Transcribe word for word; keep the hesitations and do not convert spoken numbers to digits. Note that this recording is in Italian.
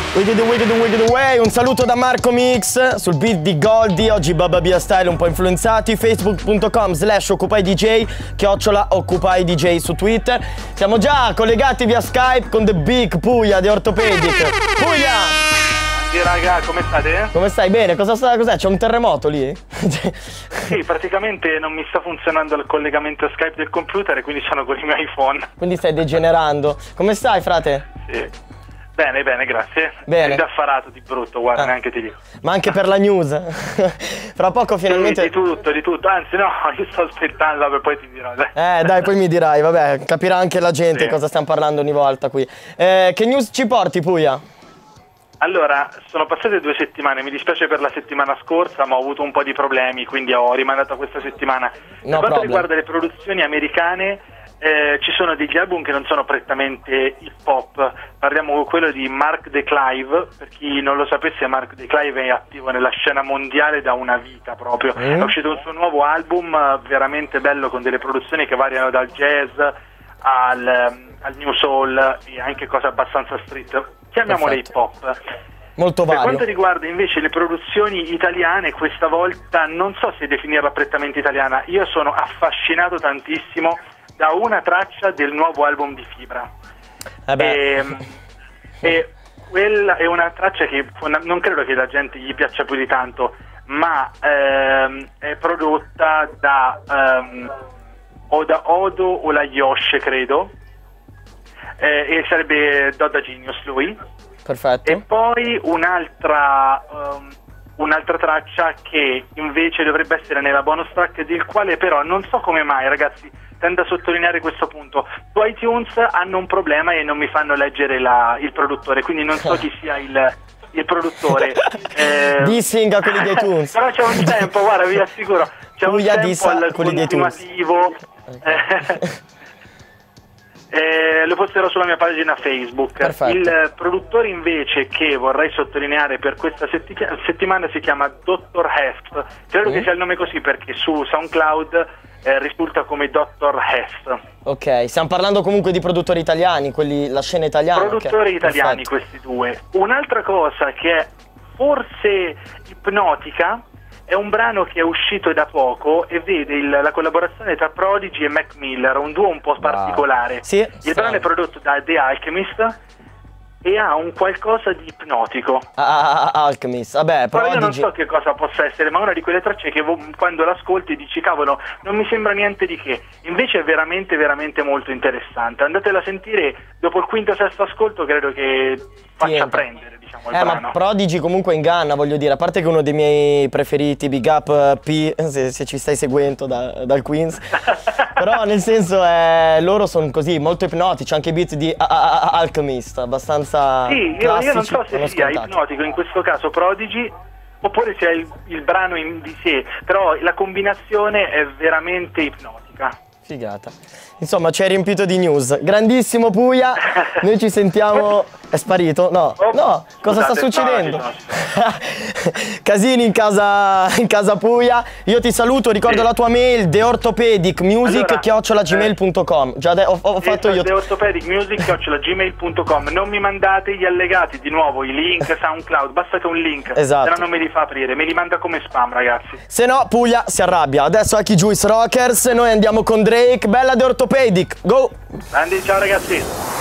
Wicked, wicked, wicked way. Un saluto da Marco Mix sul beat di Goldie. Oggi Baba Bia Style un po' influenzati. Facebook punto com slash OccupyDJ, chiocciola OccupyDJ su Twitter. Siamo già collegati via Skype con The Big Puglia di Orthopedic. Puglia! Sì, raga, come state? Come stai? Bene? Cosa sta, cos'è? C'è un terremoto lì? Sì, praticamente non mi sta funzionando il collegamento Skype del computer e quindi sono con il mio iPhone. Quindi stai degenerando. Come stai, frate? Sì. Bene, bene, grazie. Bene. Indaffarato di brutto, guarda, ah. neanche ti dico. Ma anche per la news. Fra poco finalmente... Sì, di tutto, di tutto. Anzi, no, io sto aspettando, vabbè, poi ti dirò. Dai. Eh, dai, poi mi dirai, vabbè, capirà anche la gente sì. cosa stiamo parlando ogni volta qui. Eh, che news ci porti, Puglia? Allora, sono passate due settimane, mi dispiace per la settimana scorsa, ma ho avuto un po' di problemi, quindi ho rimandato questa settimana. No per quanto problem. riguarda le produzioni americane, eh, ci sono degli album che non sono prettamente hip hop. Parliamo di quello di Mark De Clive. Per chi non lo sapesse, Mark De Clive è attivo nella scena mondiale da una vita proprio. Mm. È uscito un suo nuovo album veramente bello, con delle produzioni che variano dal jazz al, al new soul e anche cose abbastanza street. Chiamiamole hip hop. Molto vario. Per quanto riguarda invece le produzioni italiane, questa volta non so se definirla prettamente italiana. Io sono affascinato tantissimo da una traccia del nuovo album di Fibra. Eh beh. E, e quella è una traccia che non credo che la gente gli piaccia più di tanto, ma ehm, è prodotta da ehm, o da Odo o la Yosh, credo. Eh, e sarebbe Dodda Genius lui. Perfetto. E poi un'altra um, un'altra traccia che invece dovrebbe essere nella bonus track, del quale però non so come mai, ragazzi, tendo a sottolineare questo punto. Su iTunes hanno un problema e non mi fanno leggere la, il produttore, quindi non so chi sia il, il produttore. eh, Dissing a quelli di iTunes. Però c'è un tempo, guarda, vi assicuro, c'è un tempo al continuativo. Eh, lo posterò sulla mia pagina Facebook. Perfetto. Il produttore invece che vorrei sottolineare per questa setti settimana si chiama Doctor Heft. Credo mm. che sia il nome così perché su SoundCloud eh, risulta come Doctor Heft. Ok, stiamo parlando comunque di produttori italiani, quelli, la scena italiana. Produttori okay. italiani. Perfetto. Questi due. Un'altra cosa che è forse ipnotica è un brano che è uscito da poco e vede il, la collaborazione tra Prodigy e Mac Miller, un duo un po' particolare. Wow. Sì, il sì. brano è prodotto da The Alchemist e ha un qualcosa di ipnotico. Ah, ah, Alchemist, vabbè, però Prodigy... io non so che cosa possa essere, ma una di quelle tracce che quando l'ascolti dici cavolo, non mi sembra niente di che, invece è veramente veramente molto interessante. Andatela a sentire, dopo il quinto o sesto ascolto credo che faccia Niente. prendere, diciamo, il Eh, brano. ma Prodigy comunque inganna, voglio dire, a parte che è uno dei miei preferiti, big up P, se, se ci stai seguendo da, dal Queens. Però nel senso, eh, loro sono così, molto ipnotici, anche i beat di a a a Alchemist, abbastanza Sì, io, io non so se sia ipnotico in questo caso Prodigy, oppure sia il, il brano in di sé, però la combinazione è veramente ipnotica. Figata. Insomma, ci hai riempito di news. Grandissimo Puglia, noi ci sentiamo... È sparito? No, oh, no, cosa scusate, sta succedendo? No, Casini in casa, in casa Puglia. Io ti saluto, ricordo sì. la tua mail, theorthopedicmusic chiocciola gmail punto com. Già ho, ho fatto io. theorthopedicmusic chiocciola gmail punto com. Non mi mandate gli allegati, di nuovo, i link SoundCloud, basta che un link. Esatto. Se no non me li fa aprire, me li manda come spam, ragazzi. Se no Puglia si arrabbia. Adesso anche i Juice Rockers, noi andiamo con Drake. Bella The Orthopedic, go! Andy, ciao ragazzi.